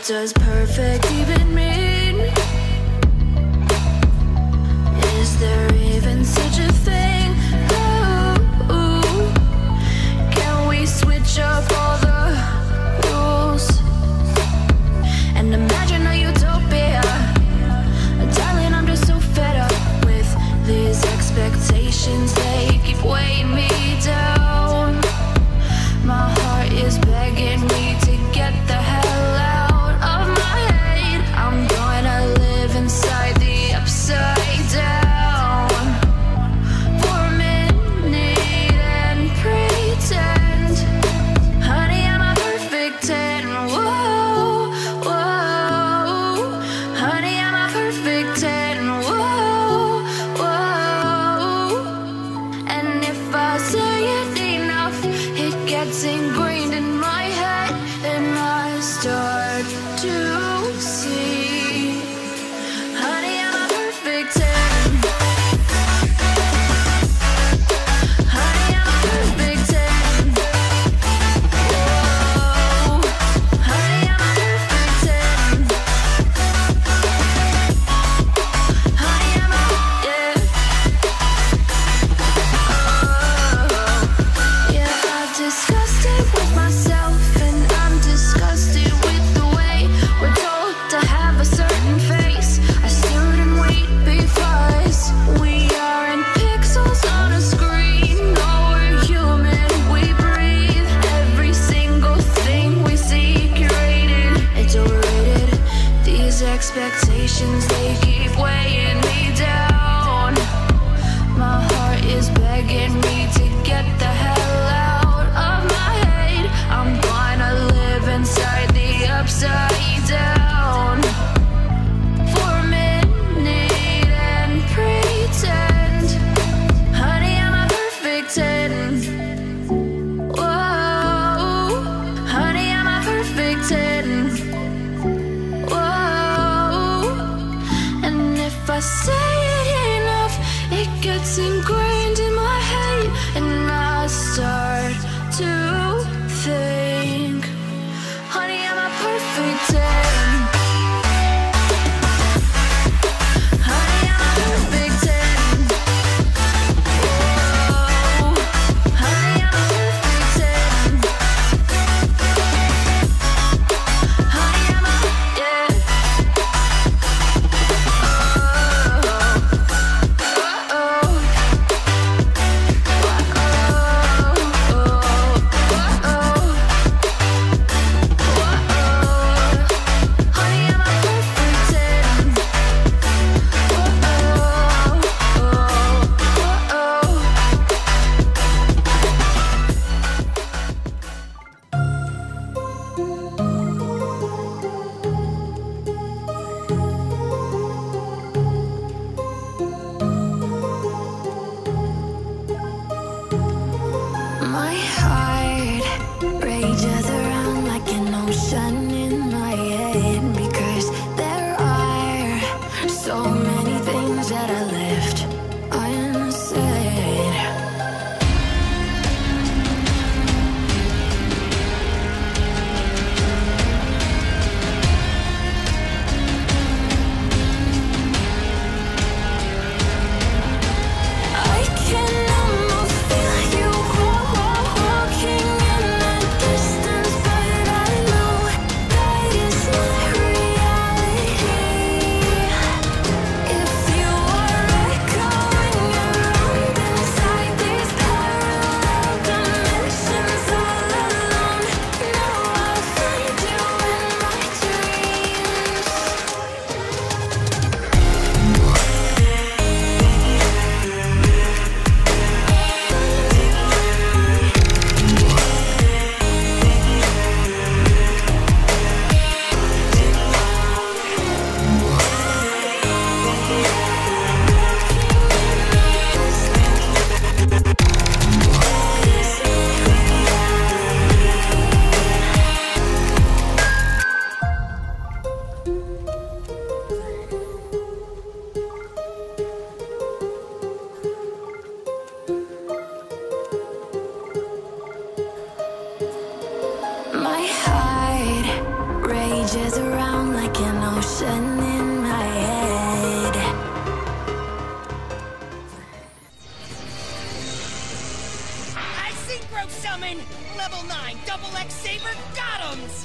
does perfect even mean? Is there even such a thing? Ooh, can we switch up all the rules and imagine a utopia? Darling, I'm just so fed up with these expectations. They keep weighing me down. My heart is begging me to get the hell out of my head. I'm gonna live inside the upside down for a minute and pretend, honey, I'm a perfect 10. Whoa, whoa, honey, I'm a perfect 10. Whoa, whoa, and if I say it enough, it gets ingrained in my head, and I start to see, honey, I'm a perfect 10. Honey, I'm a perfect 10. Whoa, honey, I'm a perfect 10. Honey, I'm a, yeah. Yeah, I've discussed it with myself, and I'm disgusted with the way we're told to have a certain face, a certain weight, because we aren't pixels on a screen. No, we're human, we breathe. Every single thing we see curated, it's overrated. These expectations, they keep weighing me down. My heart is begging me to get the hell out of my head. I'm gonna live inside the upside down for a minute and pretend, honey, I'm a perfect 10. Whoa, honey, I'm a perfect 10. Whoa, and if I say it enough, it gets ingrained in my head, and I start to think, honey, I'm a perfect 10. Honey, I'm a perfect 10. Whoa, honey, I'm a perfect 10. Honey, I'm a, yeah. Oh, oh, oh. rages around like an ocean in my head. I synchro summon! Level 9 double X Saber Gottoms!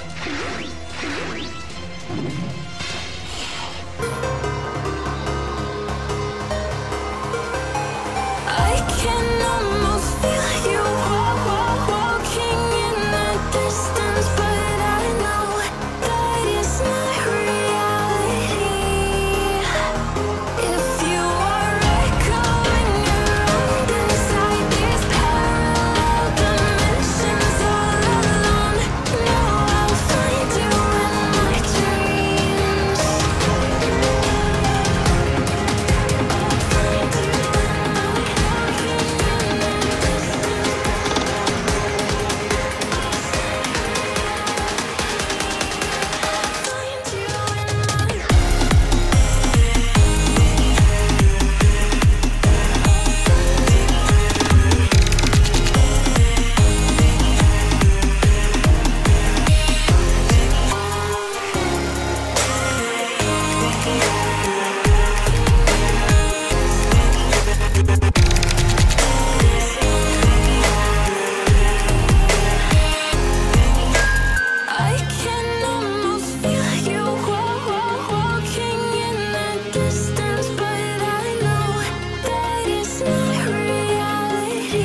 I can almost feel you walking in the distance, but I know that it's not reality. If you are echoing around inside these parallel dimensions all alone, know I'll find you in my dreams. I can almost feel you walking in the distance, but I know that it's not reality.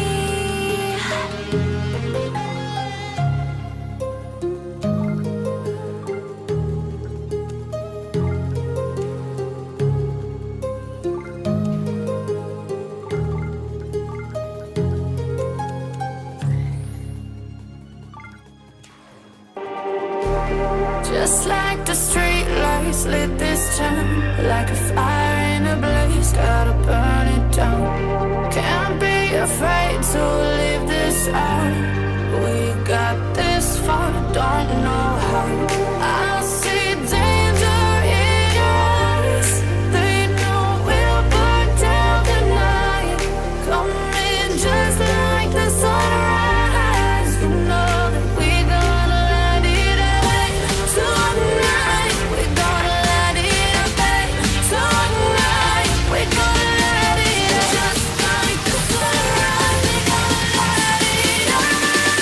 Just like the street lights lit this town, like a fire in a blaze, gotta burn it down. Can't be afraid to leave this out. We got this far, don't know how. I see danger in your eyes. They know we'll burn down the night. Coming just like the sunrise. You know that we gonna let it away. Tonight, we're gonna let it away. Tonight, we're gonna let it away. Just like the sunrise, we're gonna let it away.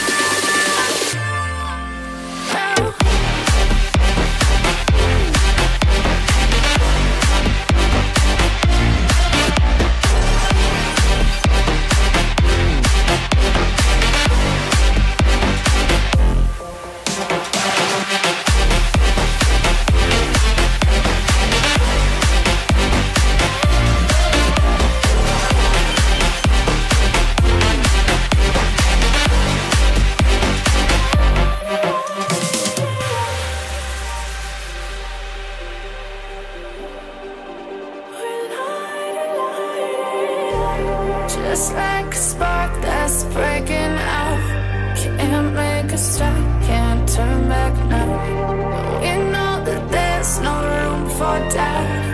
Just like a spark that's breaking out. Can't make a stop, can't turn back now. We know that there's no room for doubt.